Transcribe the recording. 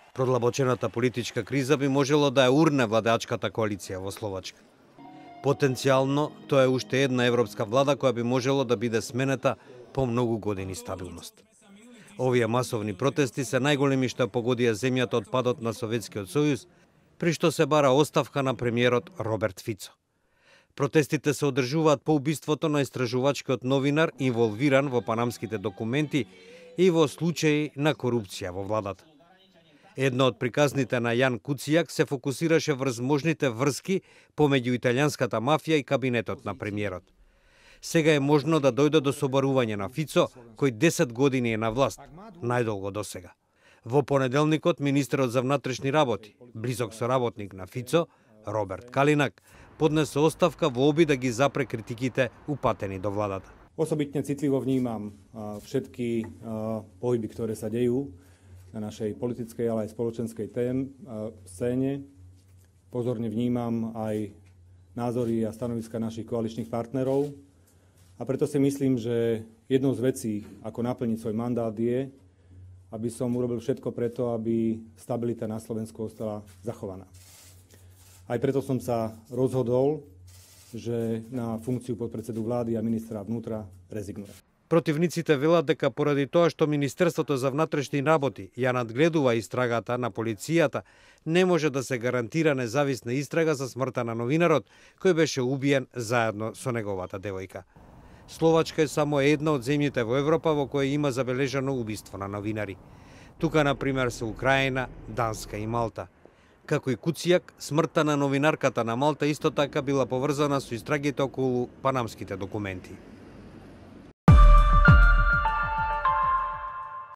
Продлабочената политичка криза би можело да ја урне владеачката коалиција во Словачка. Потенцијално, тоа е уште една европска влада која би можело да биде сменета по многу години стабилност. Овие масовни протести се најголеми што погодија земјата од падот на Советскиот сојуз, при што се бара оставка на премиерот Роберт Фицо. Протестите се одржуваат по убиството на истражувачкиот новинар инволвиран во панамските документи и во случаи на корупција во владата. Едно од приказните на Јан Куцијак се фокусираше врз можните врски помеѓу италијанската мафија и кабинетот на премиерот. Сега е можно да дојде до собарување на Фицо, кој 10 години е на власт, најдолго до сега. Во понеделникот, министерот за внатрешни работи, близок соработник на Фицо, Роберт Калинак, поднесе оставка во обид да ги запре критиките упатени до владата. Osobitne citlivo vnímam všetky pohyby, ktoré sa dejú na našej politickej, ale aj spoločenskej scéne. Pozorne vnímam aj názory a stanoviska našich koaličných partnerov. A preto si myslím, že jednou z vecí, ako naplniť svoj mandát, je, aby som urobil všetko preto, aby stabilita na Slovensku ostala zachovaná. Aj preto som sa rozhodol, že на функцију подпредседу влади а министра внутра резигнува. Противниците велат дека поради тоа што Министерството за внатрешни работи ја надгледува истрагата на полицијата, не може да се гарантира независна истрага за смртта на новинарот кој беше убиен заедно со неговата девојка. Словачка е само една од земјите во Европа во која има забележано убиство на новинари. Тука, например, се Украина, Данска и Малта. Како и Куцијак, смртта на новинарката на Малта исто така била поврзана со истрагите околу панамските документи.